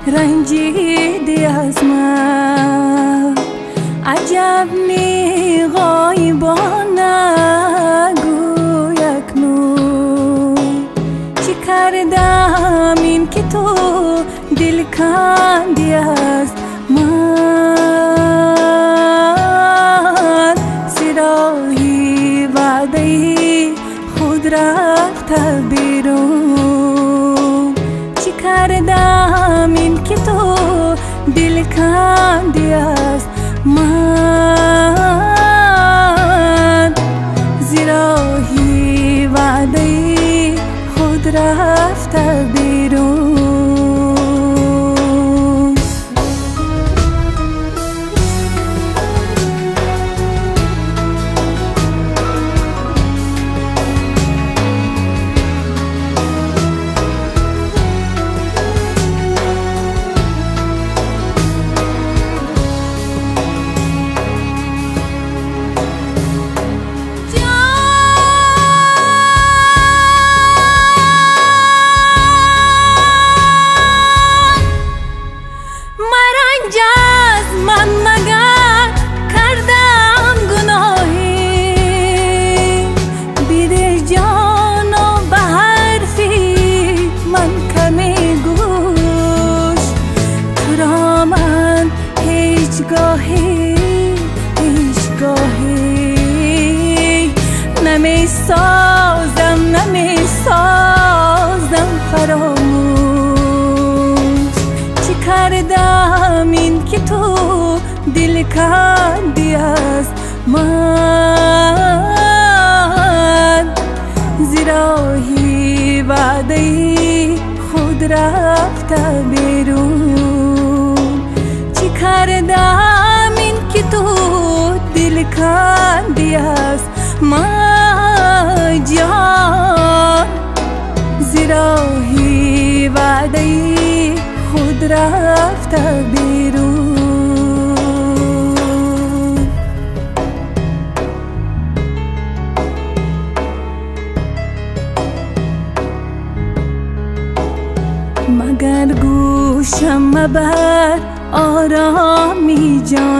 رنجیدی از من. عجب نی غایبان نگو اکنون، چی کردم این که تو دل کندی از من. زیرایی وعده خود رفته بیرون، چی کردم این که تو دل کندی از من. زیرایی وعده خود رفته بیرون. از من مگر کردم گناهی، بیدل جان و به حرفی من کمی گوش. تو را من هیچگاهی نمی سازم فراموش. چی کردم این که تو دل کندی از من. زیرایی وعده خود رفته بیرون، چی کردم این که تو دل کندی از من جان. زیرایی وعده خود رفته بیرون. مگر گوشم مبر آرامی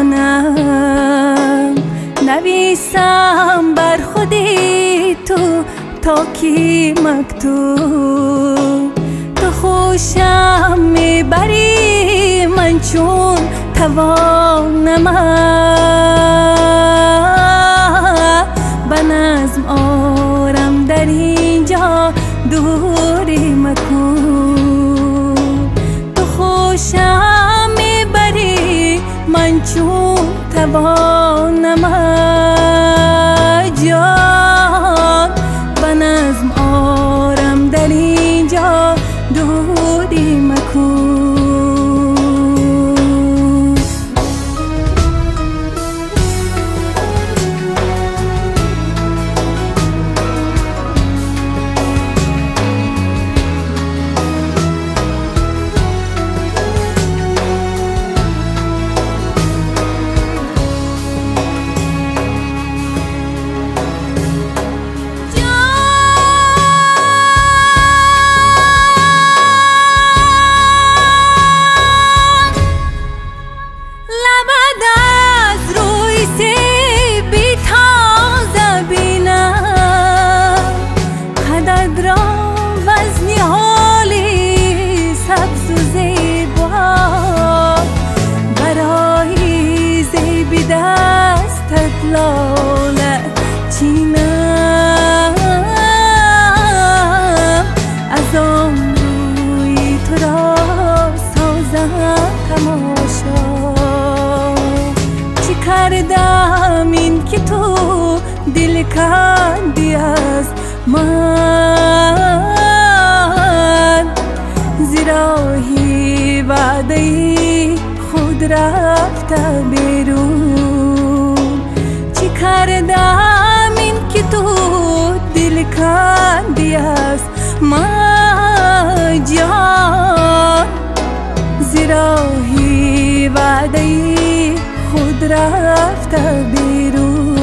جانم، نویسم بر خودی تو تا کی مکتوب. تو خوشم میبری من چون توانم، به نظم آرم در اینجا دوری مکن. تو خوشم میبری من چون توانم جان، به نظم آرم در اینجا دوری مکن. لاله چینم از آن روی تو را سازم تماشا. چی کردم این که تو دل کندی از من. زیرایی وعده خود رفته بیرون، چی کردم این که تو دل کندی از من جان. زیرایی وعده خود رفته بیرون.